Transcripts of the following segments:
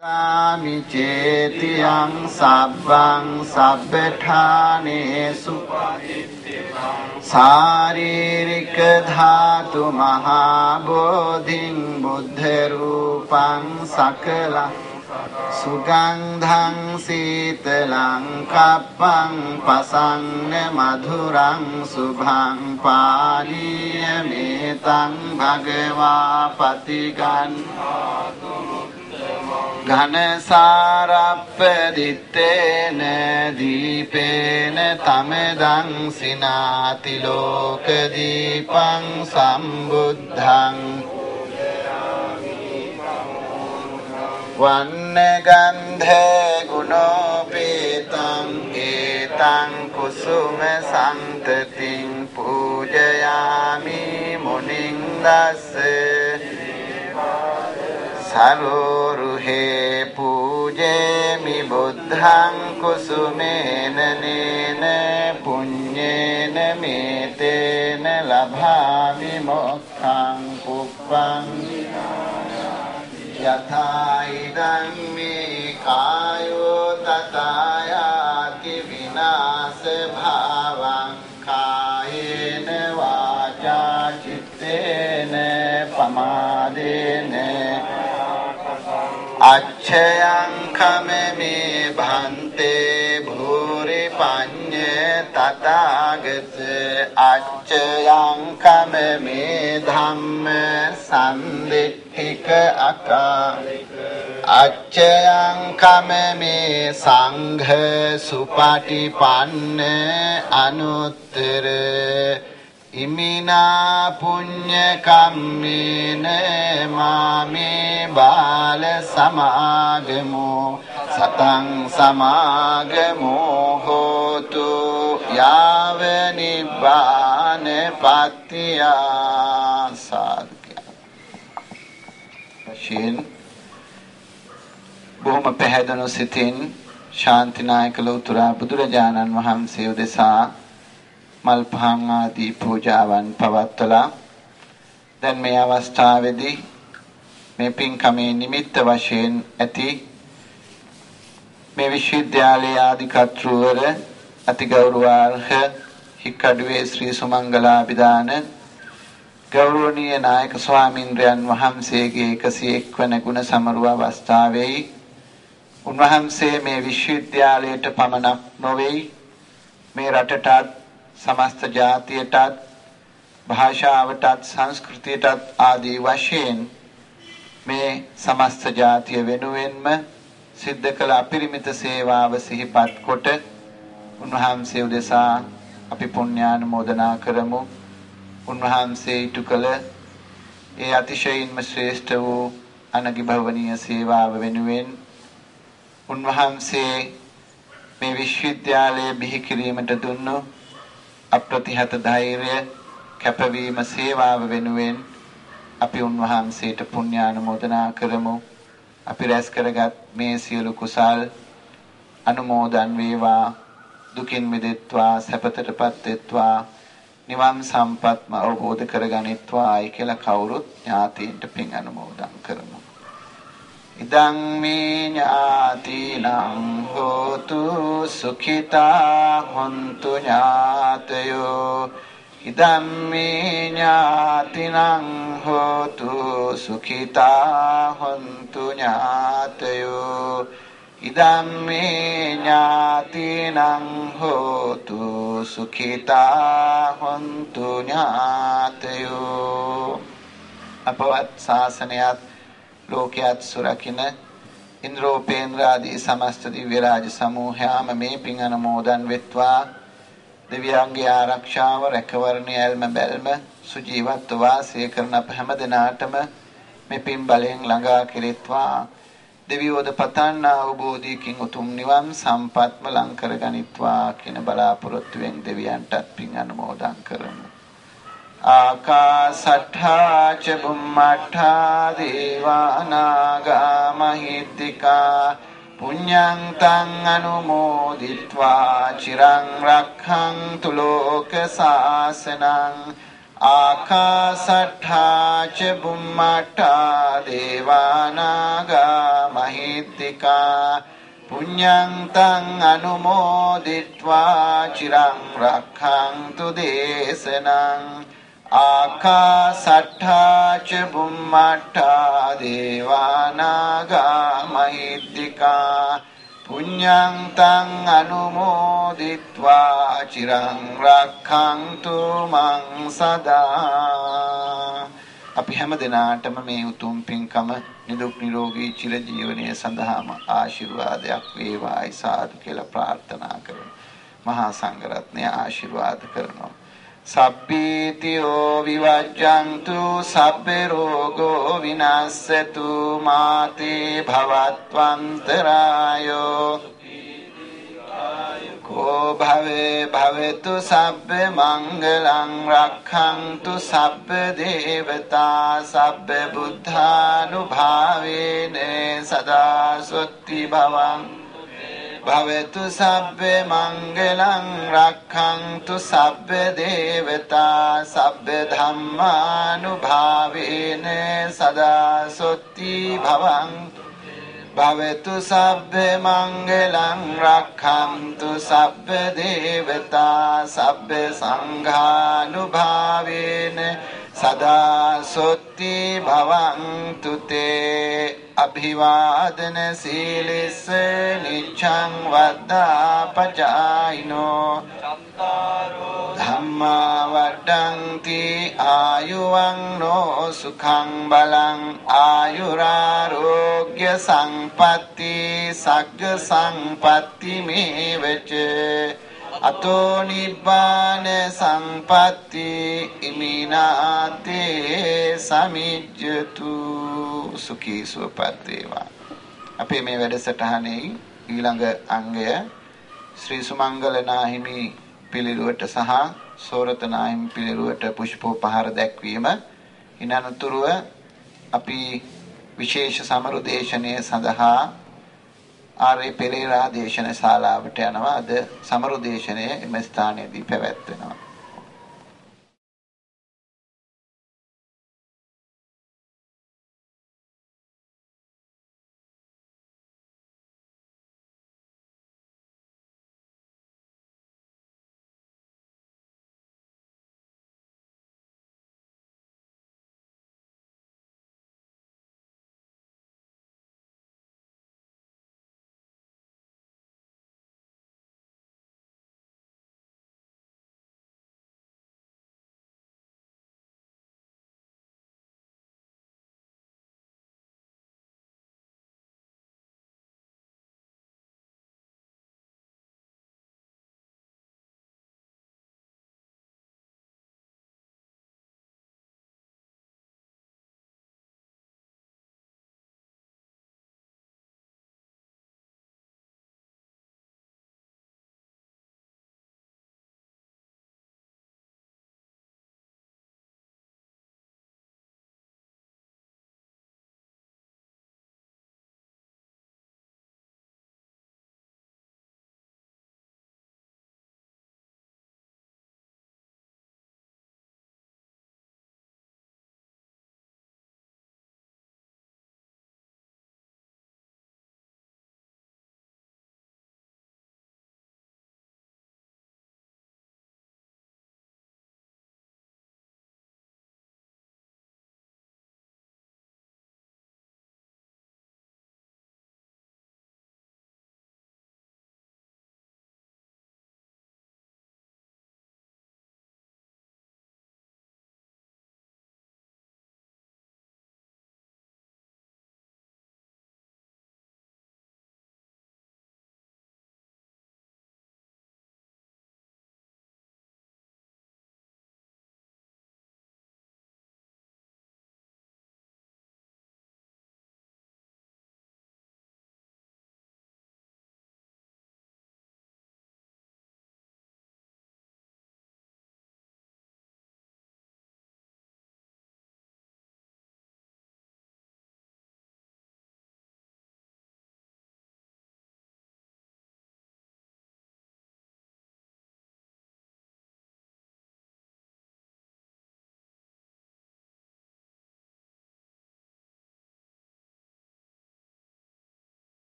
Sami cetiyang sabbang sabbethānesu Sāririka dhātu mahābodhiṃ buddharūpaṃ sakala Sugandhaṃ sītalang kappaṃ pasanna madhuraṃ subhaṃ pāriyametaṃ bhagavā patigan Ghanasarappadittena dīpena tamedaṃ sināti lokadīpaṃ sambuddhaṃ Vannagandha gunopetaṃ etaṃ kusuma santatiṃ pūjayāmi munim dassa Saruruhe pujemi buddhaṃ kusumena nena puññena metena labhāmi mokkhaṃ pupphaṃ yatha idaṃ me kāyo tatayāti vināsa bhāvaṃ kāyena vācā cittena pamādena Acchayam kameme bhante bhuri panye tathāgata Acchayam kameme dhamma sanditthika akalika Acchayam kameme sangha supatipanna anuttara Imina punya kammena mame bala samagamo satang samagamo hotu yava nibbana patiya sadhya Shin බොහොම පැහැදුණු සිතින් ශාන්තිනායක ලෝතුරා බුදුරජාණන් වහන්සේ උදෙසා මල් පහන් ආදී පූජාවන් පවත්වලා දැන් මේ අවස්ථාවේදී මේ පින්කමේ නිමිත්ත වශයෙන් ඇති මේ විශ්වවිද්‍යාලයේ ආධිකර්තෘවර අතිගෞරවාර්හ හික්කඩුවේ ශ්‍රී සුමංගලාභිදාන ගෞරවනීය නායක ස්වාමින්ද්‍රයන් වහන්සේගේ 101 වන ගුණ සමරුව අවස්ථාවේ උන්වහන්සේ මේ විශ්වවිද්‍යාලයට පමණක් නොවේ මේ රටටත් समस्त जातिයටත් භාෂාවටත් සංස්කෘතියටත් ආදී වශයෙන් මේ समस्त ජාතිය වෙනුවෙන්ම සිද්ධ කළ අපරිමිත සේවාව සිහිපත් කොට උන්වහන්සේ උදෙසා අපි පුණ්‍යානුමෝදනා කරමු. උන්වහන්සේ ඊට කළ ඒ අතිශයින්ම ශ්‍රේෂ්ඨ වූ අනගිභවනීය සේවාව වෙනුවෙන් උන්වහන්සේ මේ විශ්වවිද්‍යාලය බිහි කිරීමට දුන්නු අප්‍රතිහත ධෛර්ය කැපවීම සේවාව වෙනුවෙන් අපි උන්වහන්සේට පුණ්‍යානුමෝදනා කරමු. අපි රැස් කරගත් මේ සියලු කුසල් අනුමෝදන් වේවා, දුකින් මිදෙත්වා, සැපතටපත් වෙත්වා, නිවන් සම්පත්ම අවබෝධ කරගනිත්වායි කියලා කවුරුත් ඥාතීන්ට පින් අනුමෝදන් කරමු. ඉදං මේ ඥාතිනං හෝතු සුඛිතා හොන්තු ඥාතයෝ ඉදං මේ ඥාතිනං හෝතු සුඛිතා හොන්තු ඥාතයෝ ඉදං මේ ඥාතිනං හෝතු සුඛිතා හොන්තු ඥාතයෝ අපවත් ශාසනයත් ලෝකයත් සුරකින ඉන්ද්‍රෝපේන්ද්‍ර ආදී සමස්ත දිව්‍ය රාජ සමූහයාම මේ පින් අනුමෝදන් වෙත්වා. දෙවියන්ගේ ආරක්ෂාව රැකවරණය ඇල්ම බැල්ම සුජීවත්ව වාසය කරන අප හැම දිනාටම මේ පින් බලයෙන් ළඟා කෙරෙත්වා. දෙවියෝද පතන්න අවබෝධයකින් උතුම් නිවන් සම්පත්ම ලං කරගනිත්වා කියන බලාපොරොත්තුවෙන් දෙවියන්ටත් පින් අනුමෝදන් කරමු. ආකාසට්ඨා ච බුම්මට්ඨා දේවානාගා මහිද්దికා පුඤ්ඤං තං අනුමෝදිත්වා චිරං රක්ඛන්තු ලෝක සාසනං ආකාසට්ඨා च බුම්මඨා දේවානාගා මහිත්‍තිකා පුඤ්ඤං තං අනුමෝදිත්වා චිරං රක්ඛන්තු දේශනං ආකාසට්ඨා ච බුම්මඨා දේවානාගා මහිත්‍තිකා පුඤ්ඤං තං අනුමෝදිත්වා චිරං රක්ඛන්තු මං සදා. අපි හැම දිනාටම මේ උතුම් පින්කම නිදුක් නිරෝගී චිරජීවනයේ සඳහාම ආශිර්වාදයක් වේවායි සාදු කියලා ප්‍රාර්ථනා කරමු. මහා සංඝරත්නය ආශිර්වාද කරනවා. සබ්බීතියෝ විවජ්ජන්තු සබ්බ රෝගෝ විනාශතු මාතේ භවත්වන්තරායෝ කෝ භවේ භවතු සබ්බ මංගලං රක්ඛන්තු සබ්බ දේවතා සබ්බ බුද්ධානුභාවේන සදා සොත්ති භවං භවතු සබ්බ මංගලං රක්ඛන්තු සබ්බ දේවතා සබ්බ ධම්මානුභාවේන සදා සොත්ති භවං භවතු සබ්බ මංගලං රක්ඛන්තු සබ්බ දේවතා සබ්බ සංඝානුභාවේන සදා සොත්ති භවන්තු තේ අභිවාදන සීලස්ස නිච්ඡං වද්දාපචායිනෝ ධම්මා වඩ්ඩන්ති ආයුවන්නෝ සුඛං බලං ආයුරාරෝග්‍ය සංපත්ති සග්ග සංපත්ති මේවච අතෝ නිබ්බාන සංපත්ති ඉමිනාතේ සමිජ්ජතු සුඛී සුවපත් වේවා. අපේ මේ වැඩසටහනේ ඊළඟ අංගය ශ්‍රී සුමංගල නාහිමි පිළිරුවට සහ සෝරත නාහිමි පිළිරුවට පුෂ්පෝපහාර දැක්වීම. ඉන් අනතුරුව අපි විශේෂ සමරු දේශනය සඳහා ආර්ය පෙරේරා දේශන ශාලාවට යනවා. අද සමරු දේශනය එම ස්ථානයේදී පැවැත්වෙනවා.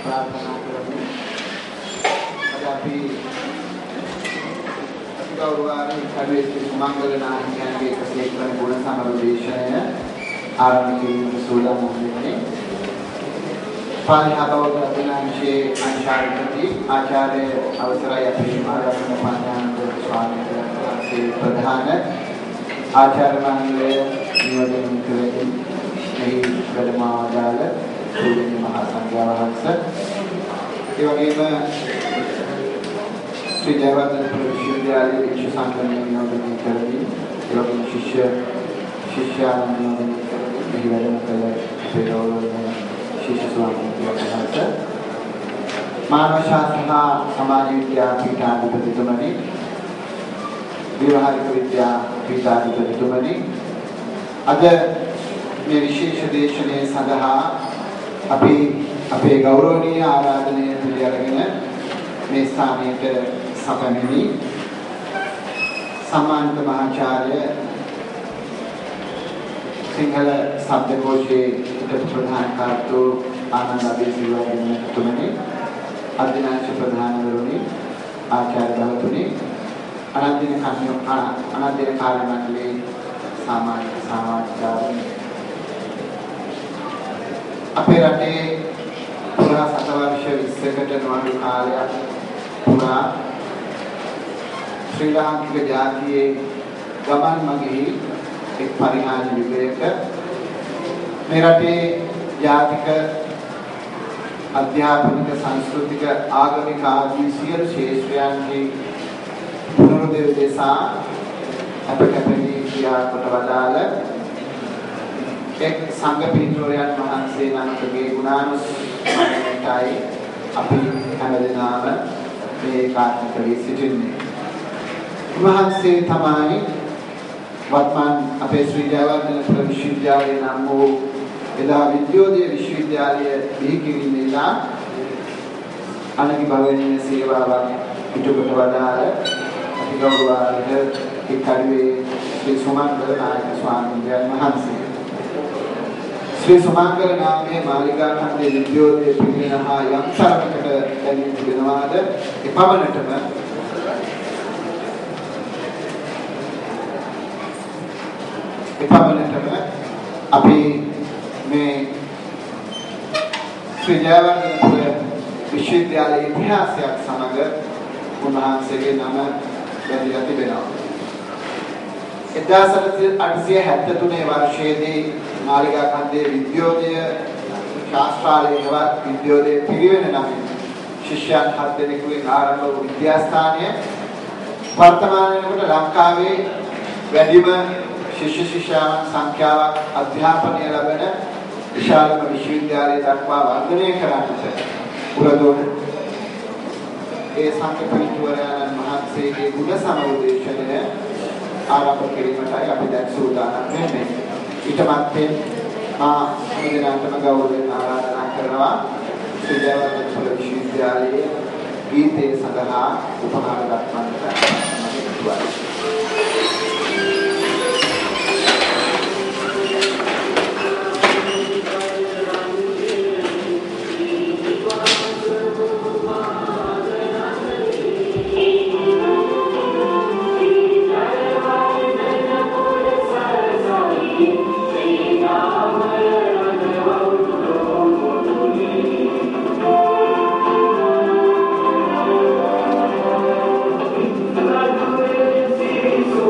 प्रार्थना करमु अदापि गौरवाणी खड़े सुमंगल नायकයන්ගේ එකසේ කරන ගුණ සමරදේශනය ආරම්භ කිරීමට සූදානම් වෙන්නේ පාලිහාබෞද්ධ අධිනාංශයේ අංශාධිපති ආචාර්ය අවසරයි අපේ ආරාධන පාණ්‍යානන්ද ස්වාමීන් වහන්සේ ප්‍රධාන ආචාර්ය මණ්ඩලය නියෝජනය කරමින් මෙහි වැඩම ආදාළ පූජනීය මහා සංඝයා වහන්සේ ඒ වගේම श्री जयवर्धन विश्वविद्यालय विश्व संगठन नियोजन करनी एवं शिष्यान नियोजन करनी यही वजह कल शिष्य स्वामी मानव शास्त्र समाज विद्या पीठाधिपतितुमनि व्यवहारिक विद्या पीठाधिपतितुमनि अद मे विशेष देशने सदहा अपे गौरवनीय आराधने पिළිඅරගෙන මේ ස්ථානයට සපමිනි සම්මානිත මහාචාර්ය සිංහල ශබ්දකෝෂයේ ප්‍රධාන කාර්යතු ආනන්ද අබේසිංහතුමනි අධිනාංශ ප්‍රධානවරුනි ආචාර්ය භවතුනි අනන්දින කාර්ය මණ්ඩලයේ සමාජිකාරුනි අපේ රටේ පුරා සතවර්ෂ 20කට නොඅඩු කාලයක් පුරා ශ්‍රී ලාංකික ජාතියේ ගමන් මගෙහි එක් පරිහානි යුගයක මේ රටේ ජාතික අධ්‍යාපනික සංස්කෘතික ආගමික ආදී සියලු ශේෂ්ත්‍රයන්හි පුනරුදේ දෙසා අපකපදී කියා කොට වදාළ එක් සංඝ පිරිවරයන් වහන්සේ නමකගේ ගුණානුස්මරණයටයි අපි හැමදෙනාම මේ කාර්ය කරී සිටින්නේ. වහන්සේ තමයි වත්මන් අපේ ශ්‍රී ජයවර්ධන විශ්වවිද්‍යාලයේ නම් වූ එදා විද්‍යෝදය විශ්වවිද්‍යාලය බිහි කිරීමේලා අනගිභවනීය සේවාවක් ඉටුකොට වදාළ අපි ගෞරවාර්හ ඉක්කඩුවේ ශ්‍රී සුමංගල නායක ස්වාමීන් වහන්සේ श्री सुमंगल नामे मालिका खंडे विद्योदय पिलिनहा यम තරමකට දැනී තිබෙනවාද එපමණටම අපි මේ ශ්‍රී ජයවර්ධන විශ්වවිද්‍යාලයේ ඉතිහාසයක් සමග උන්වහන්සේගේ නම බැඳලා තිබෙනවා 1873 වර්ෂයේදී මාලිගා කන්දේ විද්‍යෝදය ශාස්ත්‍රාලයේවත් විද්‍යෝදය පිරිවෙන නමින් ශිෂ්‍යයන් 7 දෙනෙකුගේ ආරම්භ වූ විද්‍යාස්ථානය වර්තමානයේ ලංකාවේ වැඩිම ශිෂ්‍යාවන් සංඛ්‍යාවක් අධ්‍යාපනය ලබන විශාලම විශ්වවිද්‍යාලය දක්වා වර්ධනය කරන්නට පුරදුන ඒ සංඝ පිරිවරයන් වහන්සේගේ ගුණ සමෝදේශනය ආරම්භ කිරීමටයි අපි දැන් සූදානම් වෙන්නේ. ඊට මත්තෙන් මා හැමදෙනාටම ගෞරවයෙන් ආරාධනා කරනවා ශ්‍රී ජයවර්ධන විශ්වවිද්‍යාලයේ ගීතය සඳහා උපහාර දක්වන්නට Thank you.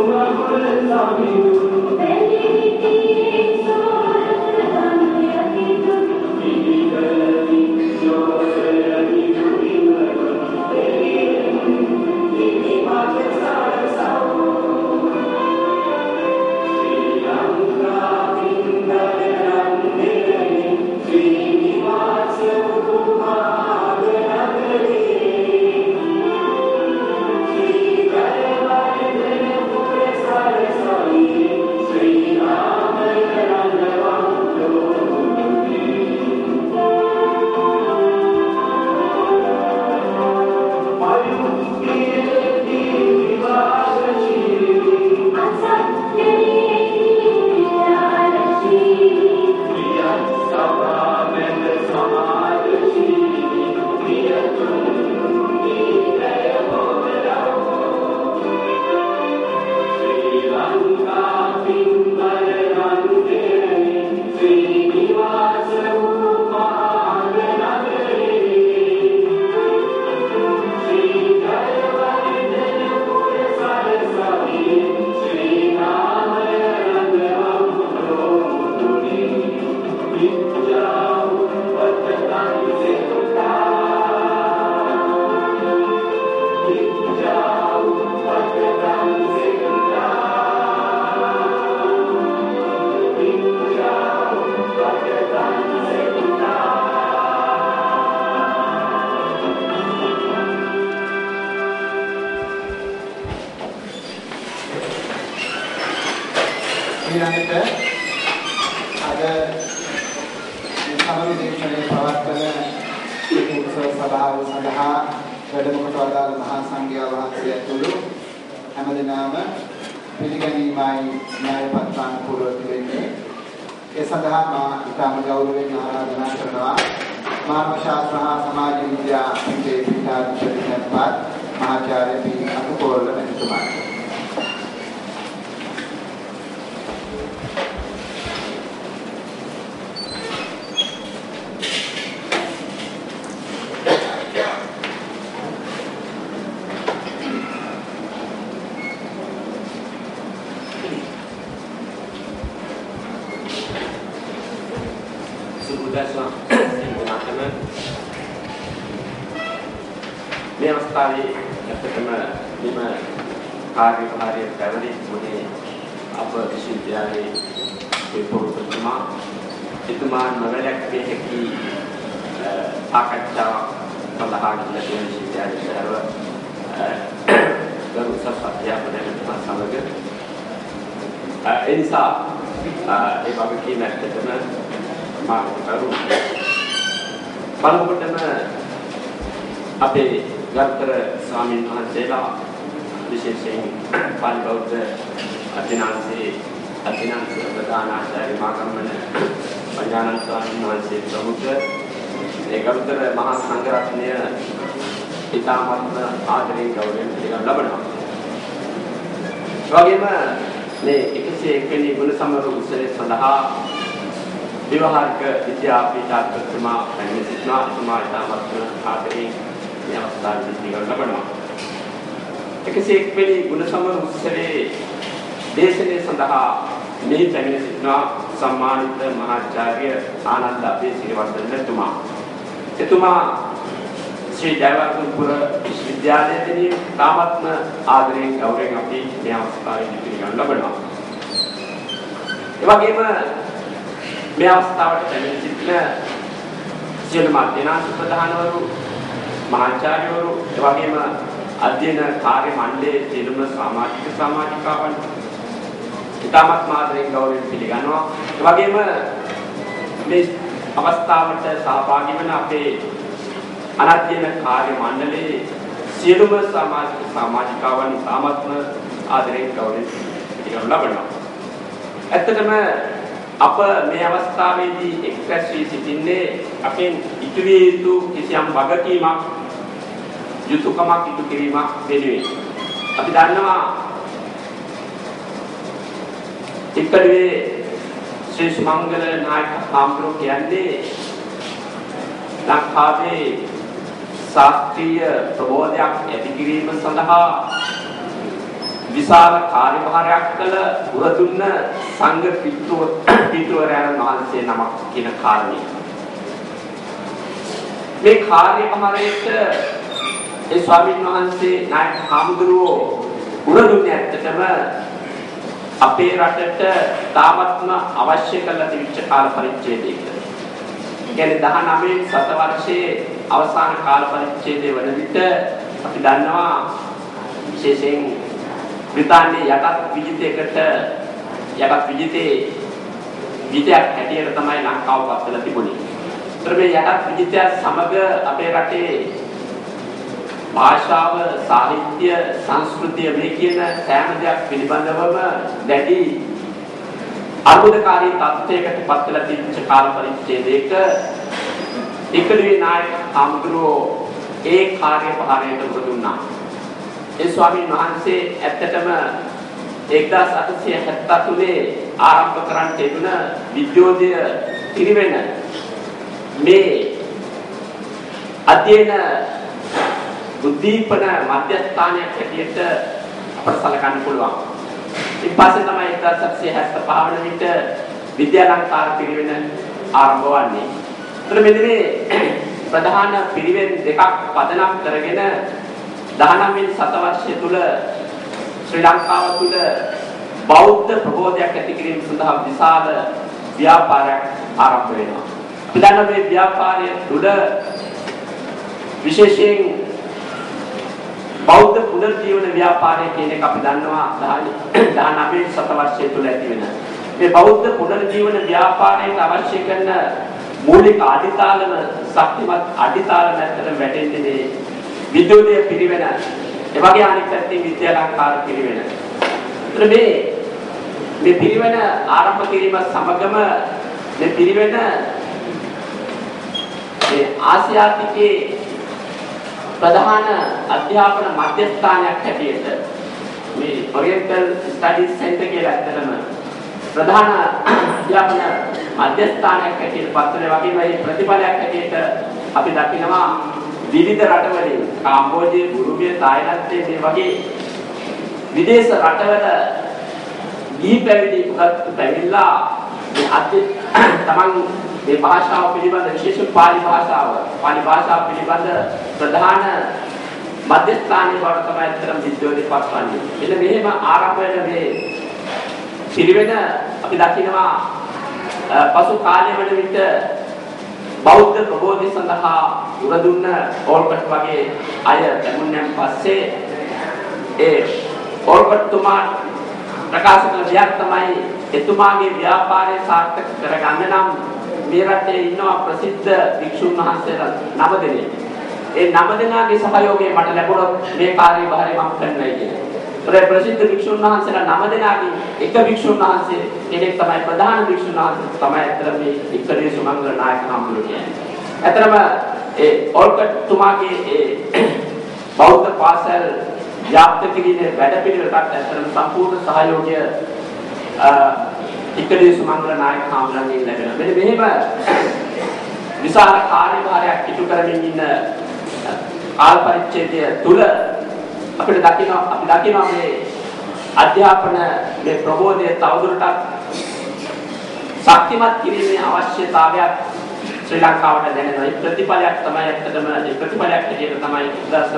ඒ කාර්යභාරයට දුන්නා. ඒ ස්වාමීන් වහන්සේ ඇත්තටම 1873 ආරම්භ කරන් තිබුණ විද්‍යෝදය පිරිවෙන මේ අධ්‍යයන උද්දීපන මධ්‍යස්ථානයක් හැටියට අපට සැලකන්න පුළුවන්. ඊපස්සේ තමයි 1875 වන විට විද්‍යාලංකාර පිරිවෙන ආරම්භ වන්නේ. එතන මෙන්න මේ ප්‍රධාන පිරිවෙන් දෙකක් පදනම් කරගෙන 19 වෙනි සතවර්ෂය තුල ශ්‍රී ලංකාව තුල බෞද්ධ ප්‍රබෝධයක් ඇති කිරීම සඳහා විශාල ව්‍යාපාරයක් ආරම්භ වෙනවා. අපි දන්න මේ ව්‍යාපාරය තුල විශේෂයෙන් බෞද්ධ පුනර්ජීවන ව්‍යාපාරය කියන එක අපි දන්නවා 19 වෙනි සතවර්ෂය තුල ඇති වෙන. මේ බෞද්ධ පුනර්ජීවන ව්‍යාපාරයට අවශ්‍ය කරන මූලික අඩිතාලම ශක්තිමත් අඩිතාලම ඇත්තටම වැටෙන්නේ මේ විද්‍යෝදය පිරිවෙන ඒ වගේ අනෙක් පැත්තේ විද්‍යාලංකාර පිරිවෙන. ඒතර මේ පිරිවෙන ආරම්භ කිරීම සමගම මේ පිරිවෙන මේ ආසියාතිකයේ ප්‍රධාන අධ්‍යාපන මධ්‍යස්ථානයක් හැටියට මේ ඔරියන්ටල් ස්ටඩීස් සෙන්ටර් කියලා ඇත්තටම ප්‍රධාන අධ්‍යාපන මධ්‍යස්ථානයක් හැටියට පත් වෙන වගේම මේ ප්‍රතිඵලයක් හැටියට අපි දකිනවා විවිධ රටවලින් කාම්බෝජය, බුරුමිය, තායිලන්තයේ මේ වගේ විදේශ රටවල දී පැවිදි පැවිල්ලා තමන් මේ භාෂාව පිළිබඳ විශේෂ පාලි භාෂාව පිළිබඳ ප්‍රධාන මධ්‍යස්ථානයේ බවට තමයි අතරම විද්‍යාවේදී පත්වන්නේ. එන්න මෙහෙම ආරම්භ වෙන මේ පිළිවෙන අපි දකිනවා පසු කාලයේ වන විට බෞද්ධ ප්‍රබෝධය සඳහා උරදුන්න ඕල්කට් වගේ අය ලැබුණෙන් පස්සේ ඒ ඕල්කට් තුමා ප්‍රකාශ කළ දෙයක් තමයි එතුමාගේ ව්‍යාපාරය සාර්ථක කරගන්න නම් මේ රටේ ඉන්නවා ප්‍රසිද්ධ භික්ෂුන් වහන්සේලා 9 දෙනෙක්. ඒ 9 දෙනාගේ සහයෝගය මට ලැබුණොත් මේ කාර්යභාරය මම කරන්නයි කියන්නේ. ඒ ප්‍රසිද්ධ භික්ෂුන් වහන්සේලා 9 දෙනාගේ එක භික්ෂුන් වහන්සේ කෙනෙක් තමයි ප්‍රධාන භික්ෂුන් වහන්සේ තමයි අතර මේ ඉක්කඩේ සුමංගල නායක හඳුරු කියන්නේ. අතරම ඒ ඕල්කට් තුමාගේ ඒ බෞද්ධ පාසල් ව්‍යාප්ත කිරීමේ වැඩපිළිවෙලට අතරම සම්පූර්ණ සහයෝගය ඉක්කඩේ සුමංගල නායක හඳුරන්නේ ලැබෙනවා. මෙන්න මෙහෙම විශාල කාර්යභාරයක් ඉටු කරමින් ඉන්න කාල පරිච්ඡේදය තුල අපිට දකිනවා මේ අධ්‍යාපන මේ ප්‍රබෝධය තවදුරටත් ශක්තිමත් කිරීමේ අවශ්‍යතාවයක් ශ්‍රී ලංකාවට දැනෙනවා. ඒ ප්‍රතිඵලයක් තමයි ඇත්තටම ඒ ප්‍රතිඵලයක් හැටියට තමයි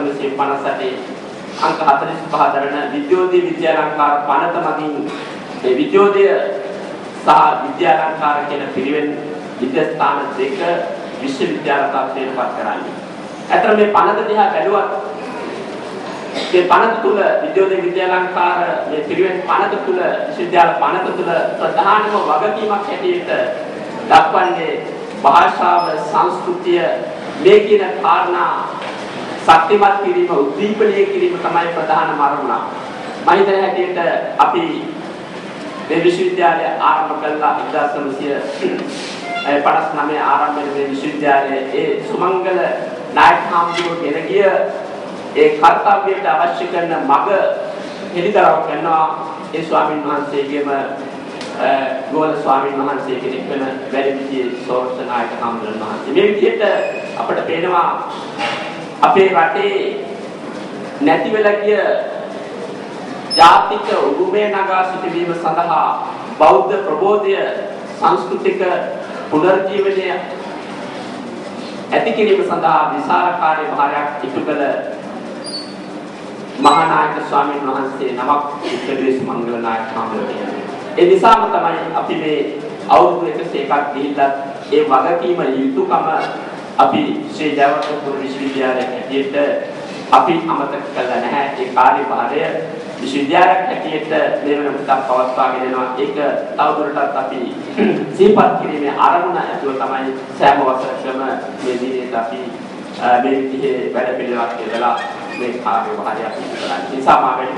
1958 අංක 45 දරන විද්‍යෝදය විද්‍යාලංකාර පනත මගින් මේ විද්‍යෝදය සහ විද්‍යාලංකාර කියන පිරිවෙන් විද්‍යාස්ථාන දෙක විශ්වවිද්‍යාල තත්ත්වයට පත් කරන්නේ. අතර මේ පනත දිහා බැලුවත් මේ පනත තුල විද්‍යෝදය විද්‍යාලංකාර මේ පිරිවෙන් පනත තුල විශ්වවිද්‍යාල පනත තුල ප්‍රධානම වගකීමක් හැටියට දක්වන්නේ භාෂාව සංස්කෘතිය මේ කියන කාරණා ශක්තිමත් කිරීම උද්දීපනය කිරීම තමයි ප්‍රධානම අරමුණ. මම හිතන හැටියට අපි මේ විශ්වවිද්‍යාලය ආරම්භ කළා 1959 ආරම්භ වෙන මේ විශ්වවිද්‍යාලයේ ඒ සුමංගල නායක හාමුදුරුවෝ ගෙන ගිය ඒ කර්තව්‍යයට අවශ්‍ය කරන මඟ හෙළිදරව් කරනවා ඒ ස්වාමීන් වහන්සේගේම ගෝල ස්වාමීන් වහන්සේ කෙනෙක් වෙන වැඩිවිදියේ සෝර්ස නායක හාමුදුරුවෝ වහන්සේ. මේ විදිහට අපිට පේනවා අපේ රටේ නැති වෙලා ගිය ජාතික උරුමය නගා සිටවීම සඳහා බෞද්ධ ප්‍රබෝධය සංස්කෘතික පුනර්ජීවනය ඇති කිරීම සඳහා විශාල කාර්යභාරයක් ඉටු කළ මහානායක ස්වාමීන් වහන්සේ නමක් ඉක්කඩේ සුමංගල නායක හාමුදුරුවෝ. ඒ නිසාම තමයි අපි මේ අවුරුදු 101ක් ගිහිල්ලා ඒ වගකීම යුතුයකම අපි ශ්‍රී ජයවර්ධනපුර විශ්වවිද්‍යාලයේ හැටියට අපි අමතක කළා නැහැ. ඒ කාර්යභාරය විශ්වවිද්‍යාලයක් හැටියට මේ වෙනකොට පවත්වාගෙන යනවා. ඒක තවදුරටත් අපි සිහිපත් කිරීමේ ආරමුණ ඇතුව තමයි සෑම වසරකම මේ දිනේ අපි මේ විදිහේ වැඩ පිළිවෙලක් යොදලා මේ කාර්යභාරය අපි කරන්නේ. නිසා මා වැඩි